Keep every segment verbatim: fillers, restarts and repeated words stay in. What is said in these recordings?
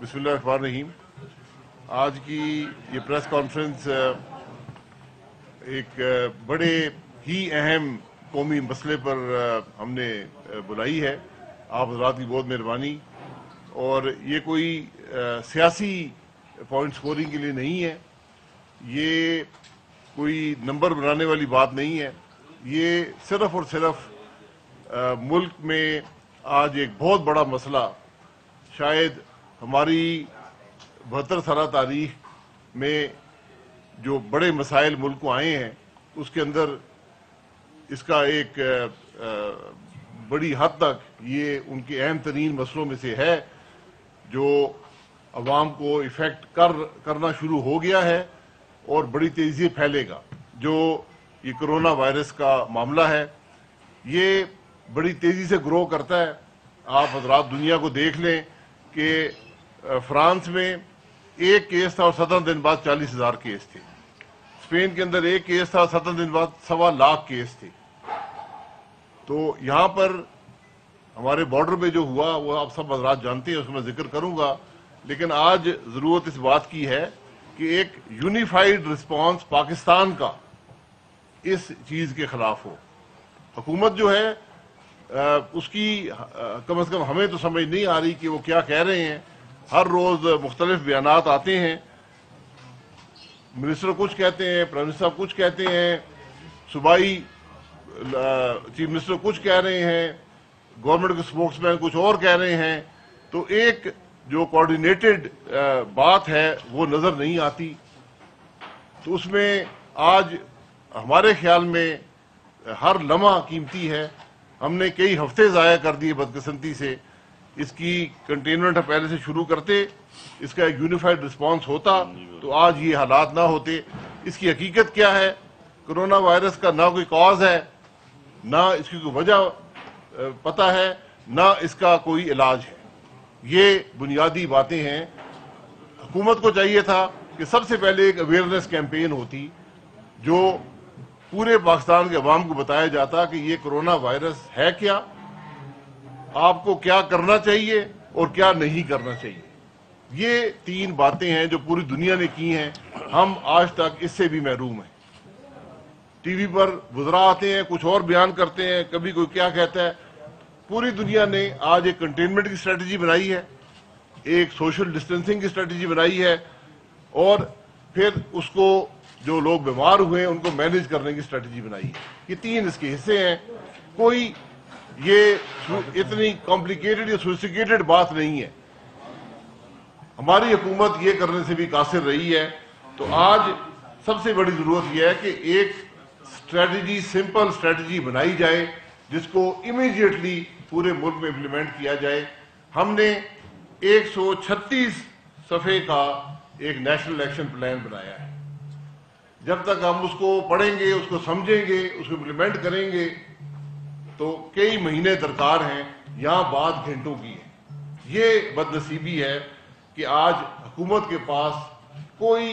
बिस्मिल्लाहिर्रहमानिर्रहीम। आज की ये प्रेस कॉन्फ्रेंस एक बड़े ही अहम कौमी मसले पर हमने बुलाई है। आप हज़रात की बहुत मेहरबानी। और ये कोई सियासी पॉइंट स्कोरिंग के लिए नहीं है, ये कोई नंबर बनाने वाली बात नहीं है। ये सिर्फ और सिर्फ मुल्क में आज एक बहुत बड़ा मसला, शायद हमारी बहत्तर साल तारीख में जो बड़े मसाइल मुल्क को आए हैं उसके अंदर इसका एक बड़ी हद तक ये उनके अहम तरीन मसलों में से है जो अवाम को इफ़ेक्ट कर करना शुरू हो गया है और बड़ी तेज़ी से फैलेगा। जो ये कोरोना वायरस का मामला है ये बड़ी तेज़ी से ग्रो करता है। आप हज़रात दुनिया को देख लें कि फ्रांस में एक केस था और सत्रह दिन बाद चालीस हज़ार केस थे। स्पेन के अंदर एक केस था, सत्रह दिन बाद सवा लाख केस थे। तो यहाँ पर हमारे बॉर्डर पे जो हुआ वो आप सब हज़रात जानते हैं, उसमें जिक्र करूँगा। लेकिन आज ज़रूरत इस बात की है कि एक यूनिफाइड रिस्पांस पाकिस्तान का इस चीज़ के ख़िलाफ़ हो। हुकूमत जो है आ, उसकी कम अज़ कम हमें तो समझ नहीं आ रही कि वो क्या कह रहे हैं। हर रोज़ मुख्तलिफ बयानात आते हैं, मिनिस्टर कुछ कहते हैं, प्राइम मिनिस्टर कुछ कहते हैं, सूबाई चीफ मिनिस्टर कुछ कह रहे हैं, गवर्नमेंट के स्पोक्समैन कुछ और कह रहे हैं। तो एक जो कोऑर्डिनेटेड बात है वो नज़र नहीं आती। तो उसमें आज हमारे ख्याल में हर लम्हा कीमती है। हमने कई हफ्ते ज़ाया कर दिए बदकिस्मती से। इसकी कंटेनमेंट पहले से शुरू करते, इसका एक यूनिफाइड रिस्पांस होता तो आज ये हालात ना होते। इसकी हकीकत क्या है? कोरोना वायरस का ना कोई कॉज है, ना इसकी कोई वजह पता है, ना इसका कोई इलाज है। ये बुनियादी बातें हैं। हुकूमत को चाहिए था कि सबसे पहले एक अवेयरनेस कैंपेन होती जो पूरे पाकिस्तान के अवाम को बताया जाता कि ये कोरोना वायरस है क्या, आपको क्या करना चाहिए और क्या नहीं करना चाहिए। ये तीन बातें हैं जो पूरी दुनिया ने की हैं। हम आज तक इससे भी महरूम हैं। टीवी पर वज़रा आते हैं, कुछ और बयान करते हैं, कभी कोई क्या कहता है। पूरी दुनिया ने आज एक कंटेनमेंट की स्ट्रेटजी बनाई है, एक सोशल डिस्टेंसिंग की स्ट्रेटजी बनाई है और फिर उसको जो लोग बीमार हुए हैं उनको मैनेज करने की स्ट्रेटजी बनाई है। ये तीन इसके हिस्से हैं। कोई ये इतनी कॉम्प्लिकेटेड या सोफिस्टिकेटेड बात नहीं है। हमारी हुकूमत ये करने से भी कासिर रही है। तो आज सबसे बड़ी जरूरत यह है कि एक स्ट्रेटजी, सिंपल स्ट्रेटजी बनाई जाए जिसको इमीडिएटली पूरे मुल्क में इम्प्लीमेंट किया जाए। हमने एक सौ छत्तीस सफ़े का एक नेशनल एक्शन प्लान बनाया है। जब तक हम उसको पढ़ेंगे, उसको समझेंगे, उसको इम्प्लीमेंट करेंगे तो कई महीने दरकार हैं, यहाँ बात घंटों की है। ये बदनसीबी है कि आज हुकूमत के पास कोई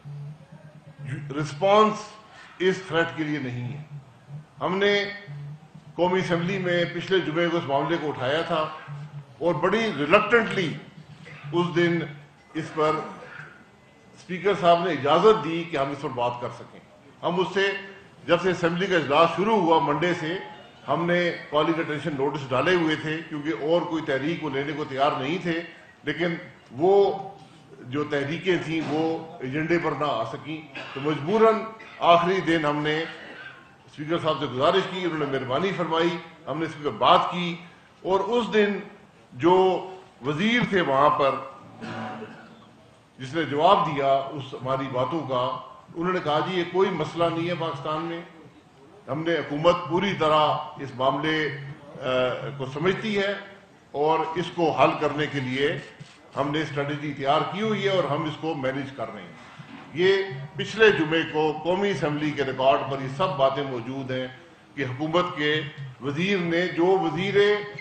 रिस्पांस इस थ्रेट के लिए नहीं है। हमने कौमी असेंबली में पिछले जुमे को इस मामले को उठाया था और बड़ी रिलक्टेंटली उस दिन इस पर स्पीकर साहब ने इजाज़त दी कि हम इस पर बात कर सकें। हम उससे जब से असेंबली का इजलास शुरू हुआ मंडे से हमने कॉलिंग अटेंशन नोटिस डाले हुए थे क्योंकि और कोई तहरीक को लेने को तैयार नहीं थे। लेकिन वो जो तहरीकें थीं वो एजेंडे पर ना आ सकी तो मजबूरन आखिरी दिन हमने स्पीकर साहब से गुजारिश की, उन्होंने मेहरबानी फरमाई, हमने इस पर बात की। और उस दिन जो वजीर थे वहाँ पर जिसने जवाब दिया उस हमारी बातों का, उन्होंने कहा जी ये कोई मसला नहीं है पाकिस्तान में। हमने हुकूमत पूरी तरह इस मामले को समझती है और इसको हल करने के लिए हमने स्ट्रेटजी तैयार की हुई है और हम इसको मैनेज कर रहे हैं। ये पिछले जुमे को कौमी असेंबली के रिकॉर्ड पर ये सब बातें मौजूद हैं कि हुकूमत के वजीर ने, जो वजीर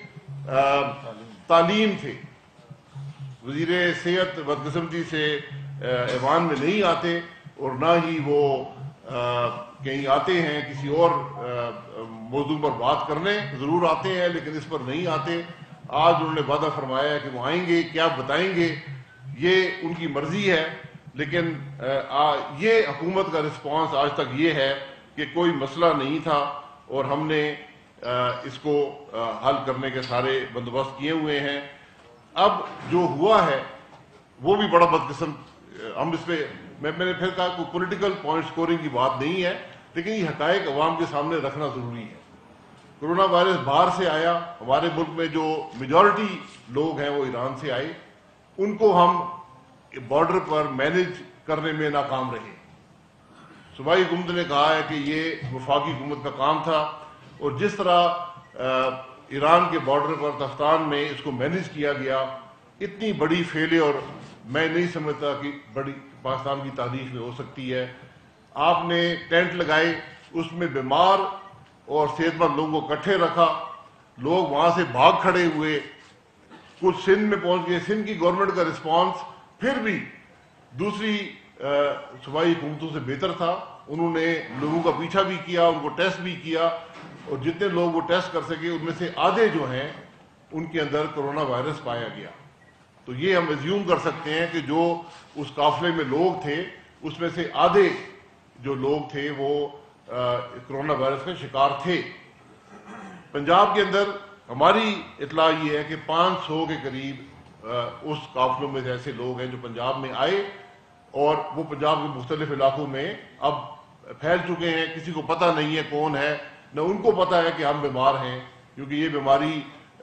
तालीम थे, वजीर सेहत बदकिस्मती से ऐवान में नहीं आते और ना ही वो आ, कहीं आते हैं किसी और मौजूद पर बात करने, ज़रूर आते हैं लेकिन इस पर नहीं आते। आज उन्होंने वादा फरमाया है कि वो आएंगे, क्या बताएंगे। یہ ان کی مرضی ہے، لیکن یہ حکومت کا رسپانس آج تک یہ ہے کہ کوئی مسئلہ نہیں تھا اور ہم نے اس کو حل کرنے کے سارے بندوبست کیے ہوئے ہیں۔ اب جو ہوا ہے وہ بھی بڑا بدقسم، ہم اس پہ میں میں نے پھر کہا کوئی پولیٹیکل پوائنٹ سکورنگ کی بات نہیں ہے، لیکن یہ حقائق عوام کے سامنے رکھنا ضروری ہے۔ کرونا وائرس باہر سے آیا، ہمارے ملک میں جو میجورٹی لوگ ہیں وہ ایران سے آئے، ان کو ہم بارڈر پر مینج کرنے میں ناکام رہے۔ صوبائی حکومت نے کہا ہے کہ یہ وفاقی حکومت کا کام تھا، اور جس طرح ایران کے بارڈر پر تفتان میں اس کو مینج کیا گیا، اتنی بڑی فیلئر میں نہیں سمجھتا کہ بڑی پاکستان کی تاریخ میں ہو سکتی ہے۔ آپ نے ٹینٹ لگائے، اس میں بیمار اور صحت مند لوگوں کو اکٹھے رکھا، لوگ وہاں سے بھاگ کھڑے ہوئے، کچھ سندھ میں پہنچ گئے۔ سندھ کی گورنمنٹ کا رسپانس پھر بھی دوسری صوبائی حکومتوں سے بہتر تھا، انہوں نے لوگوں کا پیچھا بھی کیا، ان کو ٹیسٹ بھی کیا، اور جتنے لوگ وہ ٹیسٹ کر سکے ان میں سے آدھے جو ہیں ان کے اندر کرونا وائرس پایا گیا۔ تو یہ ہم ایزیوم کر سکتے ہیں کہ جو اس قافلے میں لوگ تھے اس میں سے آدھے جو لوگ تھے وہ کرونا وائرس کا شکار تھے۔ پنجاب کے اندر ہماری اطلاع یہ ہے کہ پانچ سو کے قریب اس قافلوں میں ایسے لوگ ہیں جو پنجاب میں آئے، اور وہ پنجاب کے مختلف علاقوں میں اب پھیل چکے ہیں۔ کسی کو پتہ نہیں ہے کون ہے، نہ ان کو پتہ ہے کہ ہم بیمار ہیں، کیونکہ یہ بیماری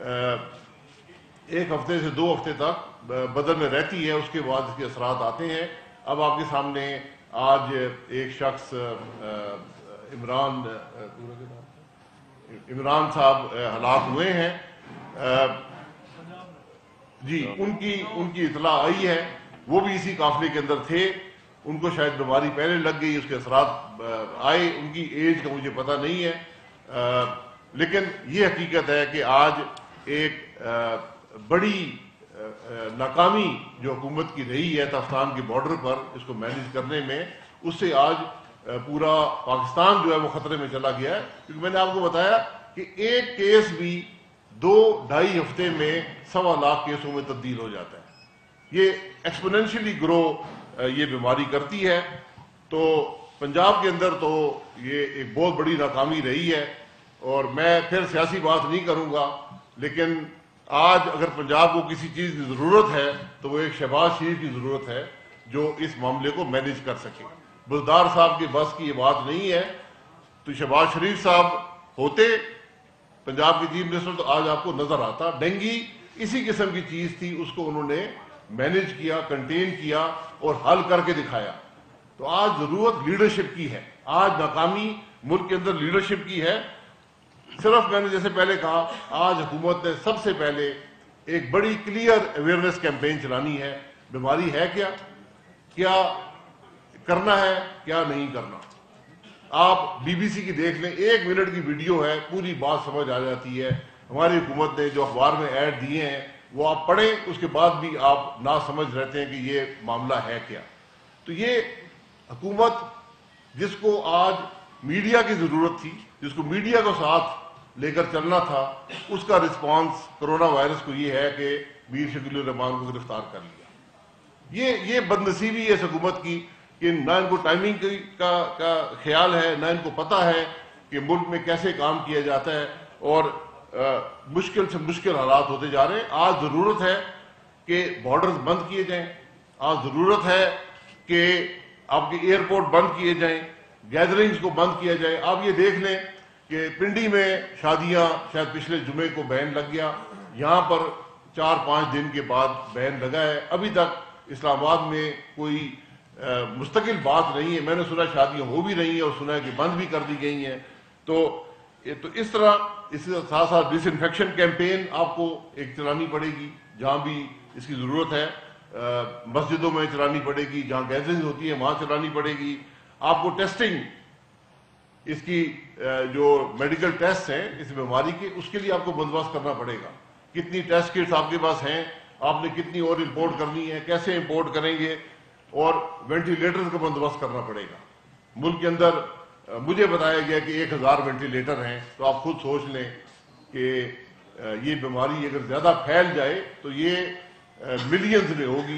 ایک ہفتے سے دو ہفتے تک بدن میں رہتی ہے، اس کے بعد اس کے اثرات آتے ہیں۔ اب آپ کے سامنے آج ایک شخص عمران عمران صاحب ہلاک ہوئے ہیں، جی ان کی ان کی اطلاع آئی ہے، وہ بھی اسی قافلے کے اندر تھے، ان کو شاید بیماری پہلے لگ گئی، اس کے اثرات آئے، ان کی ایج کا مجھے پتہ نہیں ہے، لیکن یہ حقیقت ہے کہ آج ایک بڑی ناکامی جو حکومت کی رہی ہے تفتان کے بارڈر پر اس کو مینج کرنے میں، اس سے آج پورا پاکستان جو ہے وہ خطرے میں چلا گیا ہے۔ کیونکہ میں نے آپ کو بتایا کہ ایک کیس بھی دو ڈھائی ہفتے میں سوا لاکھ کیسوں میں تبدیل ہو جاتا ہے۔ یہ ایکسپوننشلی گرو یہ بیماری کرتی ہے۔ تو پنجاب کے اندر تو یہ ایک بہت بڑی ناکامی رہی ہے، اور میں پھر سیاسی بات نہیں کروں گا، لیکن آج اگر پنجاب کو کسی چیز کی ضرورت ہے تو وہ ایک شہباز شریف کی ضرورت ہے جو اس معاملے کو مینج کر سکے۔ بزدار صاحب کے بس کی یہ بات نہیں ہے، تو شہباز شریف صاحب ہوتے پنجاب کے چیف منسٹر تو آج آپ کو نظر آتا۔ ڈینگی اسی قسم کی چیز تھی، اس کو انہوں نے مینج کیا، کنٹین کیا اور حل کر کے دکھایا۔ تو آج ضرورت لیڈرشپ کی ہے، آج ناکامی ملک کے اندر لیڈرشپ کی ہے۔ صرف میں نے جیسے پہلے کہا، آج حکومت نے سب سے پہلے ایک بڑی کلیئر اویئرنیس کیمپین چلانی ہے، بیماری ہے کیا، کیا کرنا ہے، کیا نہیں کرنا۔ آپ بی بی سی کی دیکھ لیں، ایک منٹ کی ویڈیو ہے، پوری بات سمجھ آ جاتی ہے۔ ہماری حکومت نے جو اخبار میں ایڈ دیے ہیں وہ آپ پڑھیں، اس کے بعد بھی آپ نہ سمجھ رہتے ہیں کہ یہ معاملہ ہے کیا۔ تو یہ حکومت جس کو آج میڈیا کی ضرورت تھی، جس کو میڈیا کو ساتھ لے کر چلنا تھا، اس کا رسپانس کرونا وائرس کو یہ ہے کہ میر شکیل الرحمان کو گرفتار کر لیا۔ یہ یہ بدنصیبی ہے اس حکومت کی کہ نہ ان کو ٹائمنگ کا کا خیال ہے، نہ ان کو پتہ ہے کہ ملک میں کیسے کام کیا جاتا ہے، اور مشکل سے مشکل حالات ہوتے جا رہے ہیں۔ آج ضرورت ہے کہ بارڈرز بند کیے جائیں، آج ضرورت ہے کہ آپ کے ایئرپورٹ بند کیے جائیں، گیدرنگز کو بند کیا جائے۔ آپ یہ دیکھ لیں کہ پنڈی میں شادیاں شاید پچھلے جمعے کو بین لگ گیا، یہاں پر چار پانچ دن کے بعد بین لگا ہے، ابھی تک اسلام آباد میں کوئی مستقل بات نہیں ہے۔ میں نے سنا شادیاں ہو بھی رہی ہیں اور سنا ہے کہ بند بھی کر دی گئی ہیں۔ تو تو اس طرح اس کے ساتھ ساتھ ڈس انفیکشن کیمپین آپ کو ایک چلانی پڑے گی، جہاں بھی اس کی ضرورت ہے، مسجدوں میں چلانی پڑے گی، جہاں گیدرنگ ہوتی ہے وہاں چلانی پڑے گی۔ آپ کو ٹیسٹنگ، اس کی جو میڈیکل ٹیسٹ ہیں اس بیماری کے، اس کے لیے آپ کو بندوبست کرنا پڑے گا۔ کتنی ٹیسٹ کٹس آپ کے پاس ہیں، آپ نے کتنی اور امپورٹ کرنی ہے، کیسے امپورٹ کریں گے، اور وینٹیلیٹرز کا بندوبست کرنا پڑے گا۔ ملک کے اندر مجھے بتایا گیا کہ ایک ہزار وینٹیلیٹر ہیں، تو آپ خود سوچ لیں کہ یہ بیماری اگر زیادہ پھیل جائے تو یہ ملینز میں ہوگی،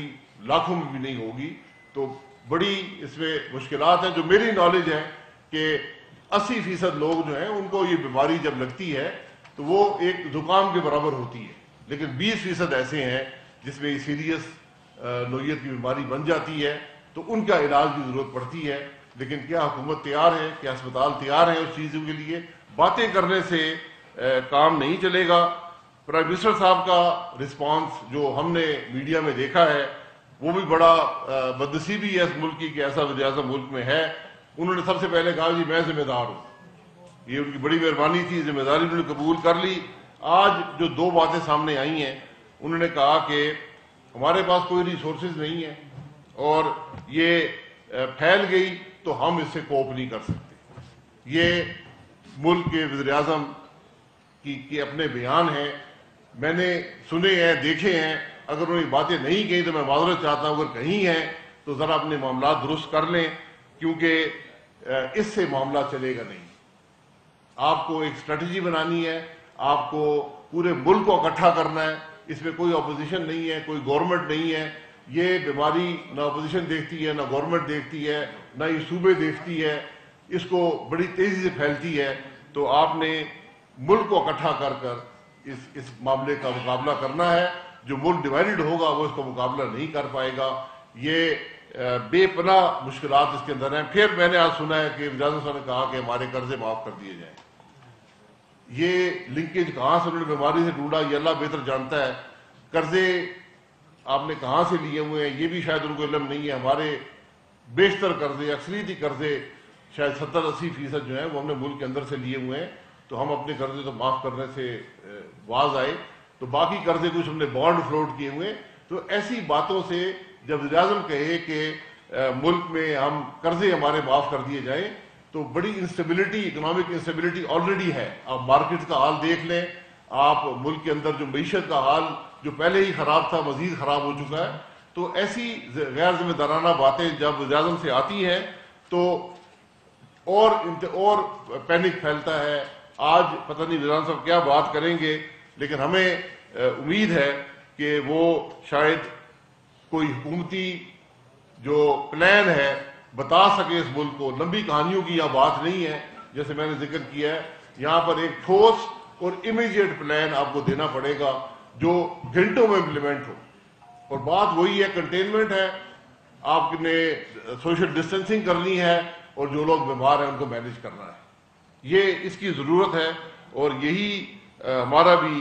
लाखों में भी नहीं होगी। तो बड़ी इसमें मुश्किलात हैं। जो मेरी नॉलेज है कि अस्सी फीसद लोग जो हैं उनको ये बीमारी जब लगती है तो वो एक जुकाम के बराबर होती है, लेकिन बीस फीसद ऐसे हैं जिसमें सीरियस नोयत की बीमारी बन जाती है, तो उनका इलाज की जरूरत पड़ती है। लेकिन क्या हुकूमत तैयार है, क्या अस्पताल तैयार है उस चीज़ों के लिए? बातें करने से आ, काम नहीं चलेगा। प्राइम मिनिस्टर साहब का रिस्पांस जो हमने मीडिया में देखा है वो भी बड़ा बदनसीबी है इस मुल्क की कि ऐसा वज़ीर-ए-आज़म मुल्क में है। उन्होंने सबसे पहले कहा जी मैं जिम्मेदार हूँ, ये उनकी बड़ी मेहरबानी थी, जिम्मेदारी उन्होंने कबूल कर ली। आज जो दो बातें सामने आई हैं, उन्होंने कहा कि हमारे पास कोई रिसोर्सेज नहीं है और ये फैल गई तो हम इससे कोप नहीं कर सकते। ये मुल्क के वज़ीर-ए-आज़म की, की अपने बयान हैं, मैंने सुने हैं, देखे हैं। अगर उन्होंने बातें नहीं कही तो मैं माजरत चाहता हूँ, अगर कहीं हैं तो ज़रा अपने मामला दुरुस्त कर लें, क्योंकि इससे मामला चलेगा नहीं। आपको एक स्ट्रेटजी बनानी है, आपको पूरे मुल्क को इकट्ठा करना है। इसमें कोई अपोजिशन नहीं है, कोई गवर्नमेंट नहीं है। ये बीमारी ना अपोजिशन देखती है, ना गवर्नमेंट देखती है, ना ये सूबे देखती है, इसको बड़ी तेजी से फैलती है। तो आपने मुल्क को इकट्ठा कर कर इस इस मामले का मुकाबला करना है। जो मुल्क डिवाइडेड होगा वो इसका मुकाबला नहीं कर पाएगा। ये बेपनाह मुश्किलात इसके अंदर हैं। फिर मैंने आज सुना है कि वज़ीर-ए-आज़म साहब ने कहा कि हमारे कर्जे माफ कर दिए जाएं। ये लिंकेज कहाँ से उन्होंने बीमारी से ढूंढा ये अल्लाह बेहतर जानता है। कर्जे आपने कहाँ से लिए हुए हैं ये भी शायद उनको इल्म नहीं है। हमारे बेशतर कर्जे, अक्सरियती कर्जे शायद सत्तर अस्सी फीसद जो है वो हमने मुल्क के अंदर से लिए हुए हैं। तो हम अपने कर्जे तो माफ करने से बाज आए, तो बाकी कर्जे कुछ हमने बॉन्ड फ्लोट किए हुए। तो ऐसी बातों से जब वज़ीर-ए-आज़म कहे कि मुल्क में हम कर्जे हमारे माफ कर दिए जाए, तो बड़ी इंस्टेबिलिटी, इकोनॉमिक इंस्टेबिलिटी ऑलरेडी है। आप मार्केट का हाल देख लें, आप मुल्क के अंदर जो मईशत का हाल जो पहले ही खराब था मजीद खराब हो चुका है। तो ऐसी गैर जिम्मेदाराना बातें जब वज़ीर-ए-आज़म से आती हैं तो और और पैनिक फैलता है। आज पता नहीं वज़ीर-ए-आज़म साहब क्या बात करेंगे, लेकिन हमें उम्मीद है कि वो शायद कोई हुकूमती जो प्लान है बता सके इस मुल्क को। लंबी कहानियों की यह बात नहीं है, जैसे मैंने जिक्र किया है। यहाँ पर एक ठोस और इमीडिएट प्लान आपको देना पड़ेगा जो घंटों में इम्प्लीमेंट हो। और बात वही है, कंटेनमेंट है, आपने सोशल डिस्टेंसिंग करनी है और जो लोग बीमार हैं उनको मैनेज करना है। ये इसकी ज़रूरत है और यही हमारा भी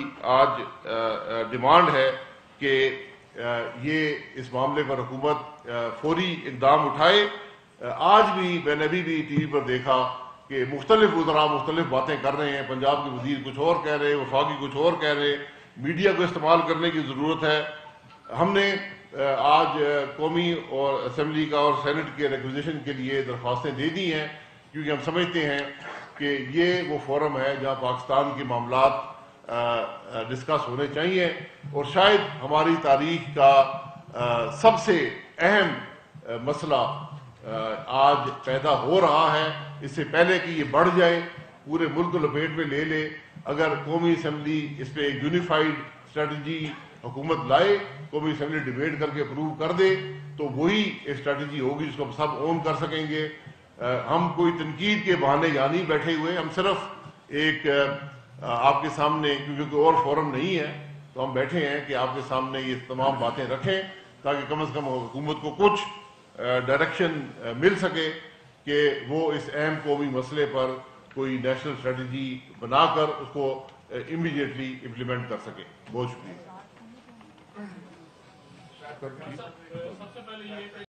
आज डिमांड है कि ये इस मामले पर हुकूमत फौरी इकदाम उठाए। आज भी मैंने अभी भी टी वी पर देखा कि मुख्तलिफ वज़रा मुख्तलिफ बातें कर रहे हैं। पंजाब के वज़ीर कुछ और कह रहे हैं, वफाकी कुछ और कह रहे हैं। मीडिया को इस्तेमाल करने की ज़रूरत है। हमने आज कौमी और असम्बली का और सेनेट के रिक्विजिशन के लिए दरख्वास्तें दे दी हैं, क्योंकि हम समझते हैं कि ये वो फोरम है जहाँ पाकिस्तान के मामलात डिस्कस होने चाहिए। और शायद हमारी तारीख का आ, सबसे अहम मसला आ, आज पैदा हो रहा है। इससे पहले कि ये बढ़ जाए, पूरे मुल्क को लपेट में ले ले, अगर कौमी असम्बली इस पर एक यूनिफाइड स्ट्रेटजी हुकूमत लाए, कौमी असम्बली डिबेट करके अप्रूव कर दे, तो वही एक स्ट्रेटजी होगी जिसको हम सब ओन कर सकेंगे। आ, हम कोई तनकीद के बहाने यहाँ नहीं बैठे हुए, हम सिर्फ एक आ, आपके सामने, क्योंकि कोई और फोरम नहीं है, तो हम बैठे हैं कि आपके सामने ये तमाम बातें रखें ताकि कम से कम हुकूमत को कुछ डायरेक्शन मिल सके कि वो इस अहम कौमी मसले पर कोई नेशनल स्ट्रेटजी बनाकर उसको इमीडिएटली इम्प्लीमेंट कर सके। बहुत शुक्रिया।